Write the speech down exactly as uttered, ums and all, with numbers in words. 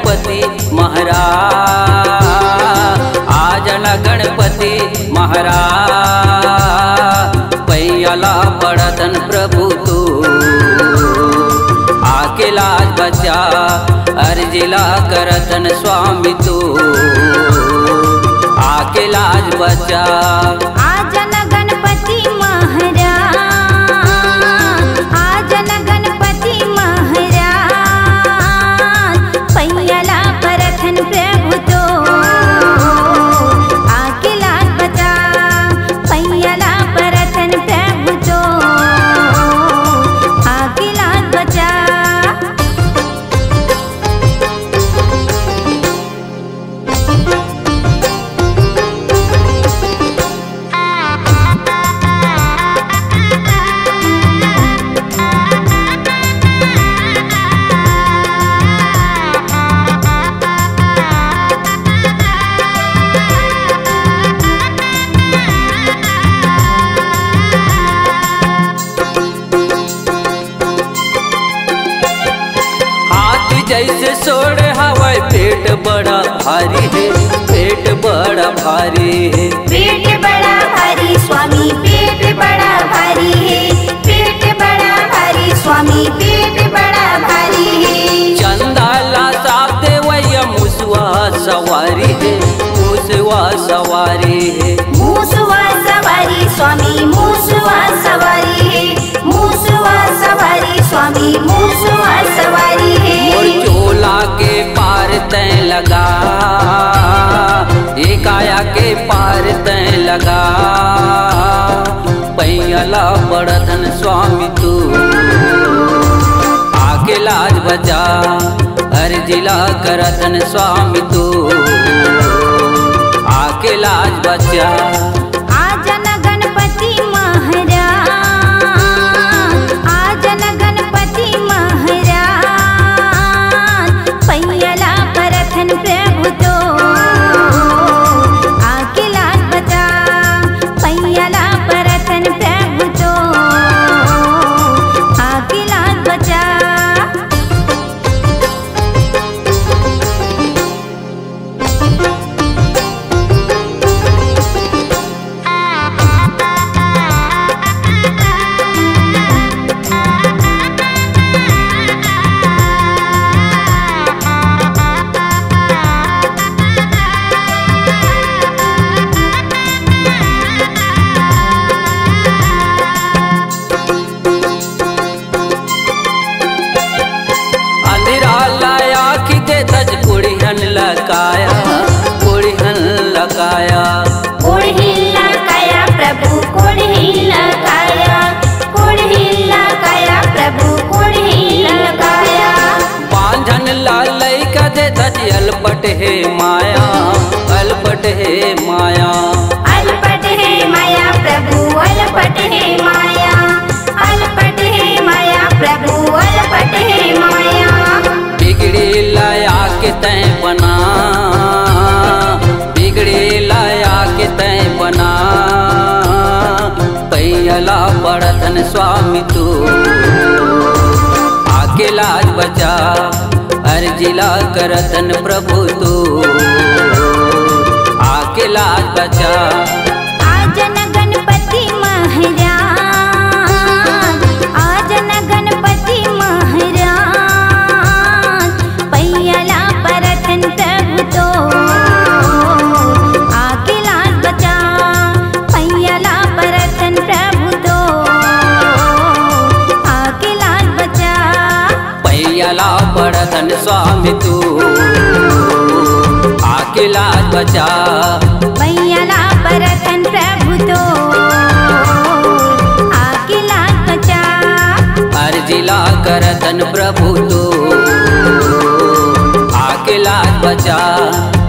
गणपति महाराज, आजना गणपति महाराज। पैयाला पड़तन प्रभु तू आके लाज बचा, अर्जिला करतन स्वामी तू आके लाज बचा। आजन गणपति महाराज, आजन गणपति महाराज। पैयाला परथन प्रभु तो आके लाज बचा, पैयाला परथन प्रभु तो आके लाज बचा। जैसे सोड़े हवाई पेट बड़ा भारी है, पेट बड़ा भारी है, पेट बड़ा भारी स्वामी, पेट बड़ा भारी है, पेट बड़ा भारी स्वामी, पेट बड़ा भारी है। चंदाला साफ देवैया मुसवा सवारी है, मुसवा सवारी है, मुसवा सवारी स्वामी, मुसवा सवारी है, मुसवा सवारी स्वामी, मुसवा सवारी है। और चोला के पार तय लगा, एक आया के पार तय लगा। पैयाला पड़तन स्वामी तू आके लाज बचा, अर्जिला करतन स्वामी तू आके लाज बचा। आजन गणपति महाराज, आजन गणपति महाराज। पैयाला परथन प्रभु तो आके लाज बचा, पैयाला परथन प्रभु तो आके लाज बचा। लगाया कुड़िहन लगाया, कुड़िहन लगाया प्रभु, कुड़िहन लगाया, कुड़िहन लगाया प्रभु, कुड़िहन लगाया। बांझन लालई का दे धज अलपट है माया, अलपट है माया, अलपट है माया प्रभु, अलपट है माया, अलपट है माया प्रभु, अलपट है माया। बिगड़ी लाया के तय बना, बिगड़ी लाया के तय बना। पैयाला पड़तन स्वामी तू आके लाज बचा, अर्जिला करतन प्रभु तू आके लाज बचा। आजन गणपति महाराज, आजन गणपति महाराज। पैयाला परथन प्रभु तो आके लाज बचा, पैयाला परथन प्रभु तो आके लाज बचा। पैयाला पड़तन स्वामी तू आके लाज बचा, पैयाला परथन प्रभु तो आके लाज बचा। अर्जिला करतन प्रभु तू आके लाज बचा।